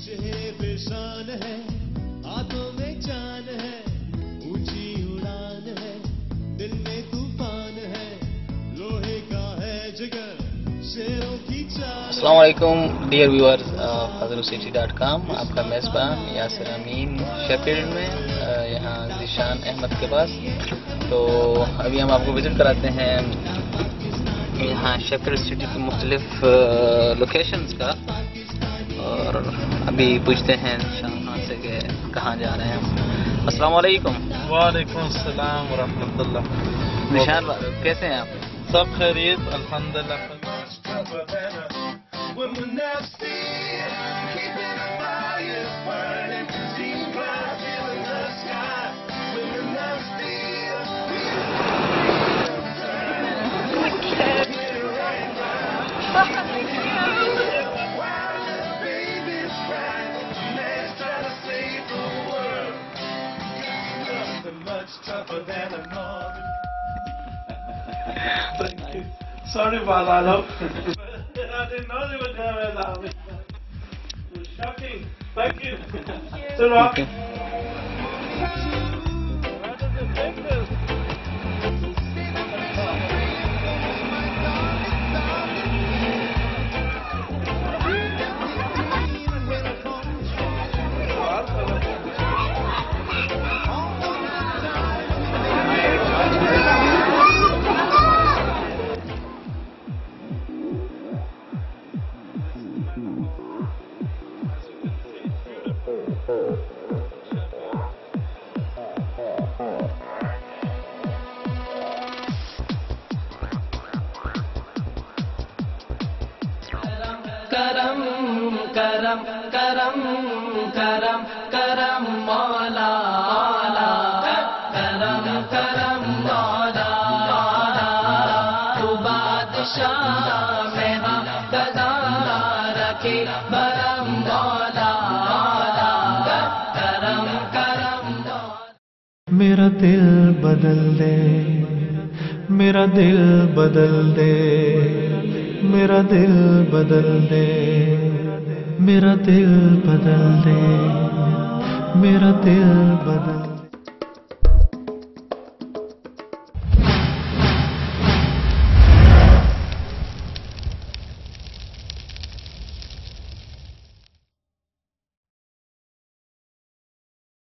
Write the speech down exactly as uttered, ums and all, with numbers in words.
चेहरे पे शान है, हाथों में जान है, ऊंची उड़ान है, दिल में तूफान है, लोहे का है जिगर, शेरों की चाल। अस्सलाम वालेकुम dear viewers hazrovi dot com. आपका मेज़बान यासिर अमीन शेफील्ड में, यहाँ ज़ीशान अहमद के पास। तो अभी हम आपको विज़िट कराते हैं यहाँ शेफील्ड सिटी की मुख्तलिफ लोकेशंस का, और अभी पूछते हैं शाह से कि कहाँ जा रहे हैं हम। अस्सलाम वालेकुम। वालेकुम अस्सलाम व रहमतुल्लाह। निशान कैसे हैं आप? सब खैरियत अल्हम्दुलिल्लाह। Thank you. Sorry about that. I didn't know they were going to allow me. It was shocking. Thank you. To rock. How does it take this? करम करम करम करम करम मौला करम करम मौला तू बादशाह में गदा रखे बरम मौला करम करम। मेरा दिल बदल दे, मेरा दिल बदल दे, मेरा दिल बदल दे, मेरा दिल बदल दे, मेरा दिल बदल दे।